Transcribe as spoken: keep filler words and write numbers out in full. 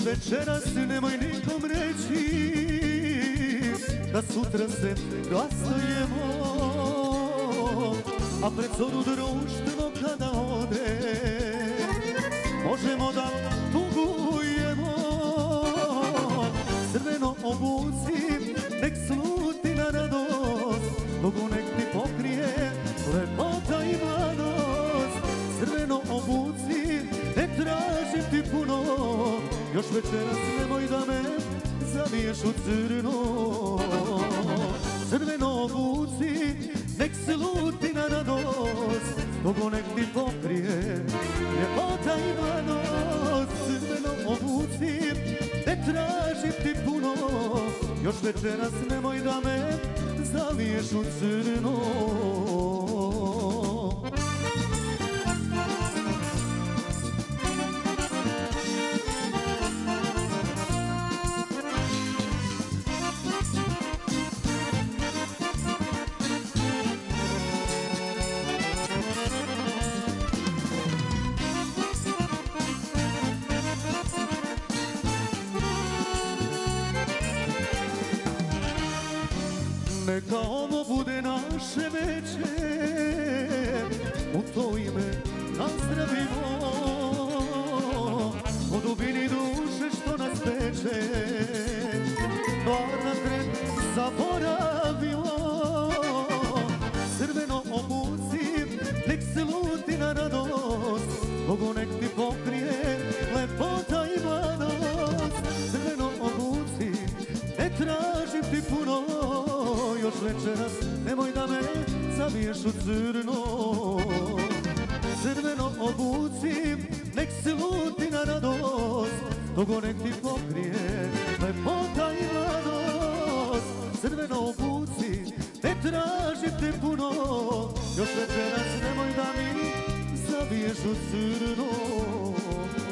večeras nemoj nikom reći da sutra se rastajemo, a pred zoru društvo kada ode možemo da tugujemo. Crveno obuci, nek sluti na radost, Bogu nek ti pokrije lepota i mladost. Crveno obuci, ne tražim ti puno, još večeras nemoj da me zaviješ u crno. Crveno obuci, nek sluti na radost, Bogu nek ti pokrije ljepota i mladost. Crveno obuci, ne tražim ti puno, još večeras nemoj da me zaviješ u crno. Neka ovo bude naše večer, u to ime nazdravimo, u dubini duše što nas teče, bar na tren zaboravimo. Crveno obuci, nek se luti na radost, Bogu nek ti pokrije lepota i mladost. Crveno obuci, ne tražim ti puno, još večeras nemoj da me zaviješ u crno. Crveno obuci, nek se luti na radost, Bogu nek ti pokrije lepota i mladost. Crveno obuci, ne tražim te puno, još večeras nemoj da mi zaviješ u crno.